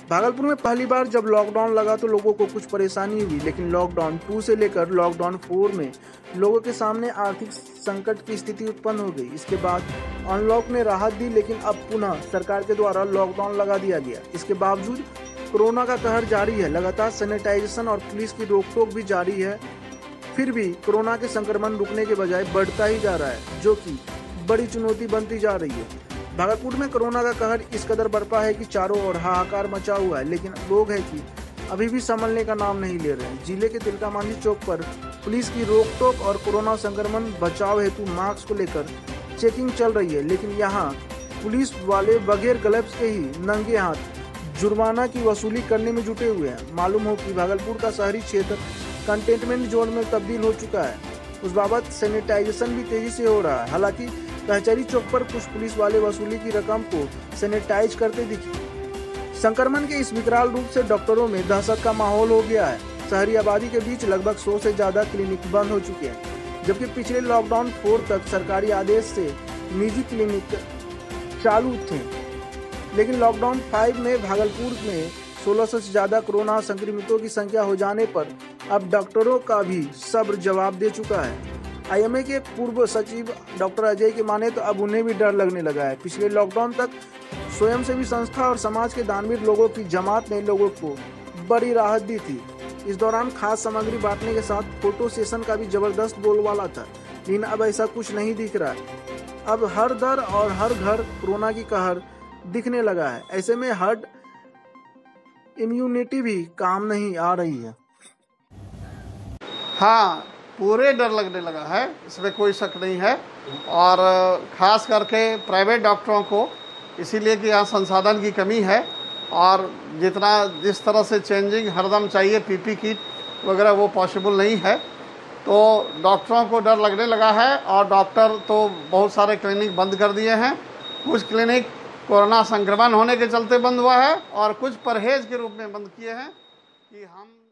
भागलपुर में पहली बार जब लॉकडाउन लगा तो लोगों को कुछ परेशानी हुई, लेकिन लॉकडाउन 2 से लेकर लॉकडाउन 4 में लोगों के सामने आर्थिक संकट की स्थिति उत्पन्न हो गई। इसके बाद अनलॉक ने राहत दी, लेकिन अब पुनः सरकार के द्वारा लॉकडाउन लगा दिया गया। इसके बावजूद कोरोना का कहर जारी है। लगातार सैनिटाइजेशन और पुलिस की रोक-टोक भी जारी है। फिर भी कोरोना के संक्रमण रुकने के बजाय बढ़ता ही जा रहा है, जो कि बड़ी चुनौती बनती जा रही है। भागलपुर में कोरोना का कहर इस कदर बरपा है कि चारों ओर हाहाकार मचा हुआ है, लेकिन लोग हैं कि अभी भी संभलने का नाम नहीं ले रहे हैं। जिले के तिलका मांझी चौक पर पुलिस की रोक-टोक और कोरोना संक्रमण बचाव हेतु मास्क को लेकर चेकिंग चल रही है, लेकिन यहाँ पुलिस वाले बगैर ग्लव्स के ही नंगे हाथ जुर्माना की वसूली करने में जुटे हुए हैं। मालूम हो कि भागलपुर का शहरी क्षेत्र कंटेनमेंट जोन में तब्दील हो चुका है। उस बाबत सैनिटाइजेशन भी तेजी से हो रहा है। हालांकि कचहरी चौक पर कुछ पुलिस वाले वसूली की रकम को सैनिटाइज करते दिखे। संक्रमण के इस विकराल रूप से डॉक्टरों में दहशत का माहौल हो गया है। शहरी आबादी के बीच लगभग 100 से ज्यादा क्लिनिक बंद हो चुके हैं, जबकि पिछले लॉकडाउन 4 तक सरकारी आदेश से निजी क्लिनिक चालू थे। लेकिन लॉकडाउन 5 में भागलपुर में 1600 से ज्यादा कोरोना संक्रमितों की संख्या हो जाने पर अब डॉक्टरों का भी सब्र जवाब दे चुका है। आईएमए के पूर्व सचिव डॉक्टर अजय के माने तो अब उन्हें भी डर लगने लगा है। पिछले लॉकडाउन तक स्वयंसेवी संस्था और समाज के दानवीर लोगों की जमात ने लोगों को बड़ी राहत दी थी। इस दौरान खास सामग्री बांटने के साथ फोटो सेशन का भी जबरदस्त बोलबाला था, लेकिन अब ऐसा कुछ नहीं दिख रहा है। अब हर दर और हर घर कोरोना की कहर दिखने लगा है। ऐसे में हर्ड इम्यूनिटी भी काम नहीं आ रही है। हाँ, पूरे डर लगने लगा है, इसमें कोई शक नहीं है। और ख़ास करके प्राइवेट डॉक्टरों को, इसीलिए कि यहाँ संसाधन की कमी है और जिस तरह से चेंजिंग हरदम चाहिए पीपी किट वगैरह, वो पॉसिबल नहीं है। तो डॉक्टरों को डर लगने लगा है और डॉक्टर तो बहुत सारे क्लिनिक बंद कर दिए हैं। कुछ क्लिनिक कोरोना संक्रमण होने के चलते बंद हुआ है और कुछ परहेज़ के रूप में बंद किए हैं कि हम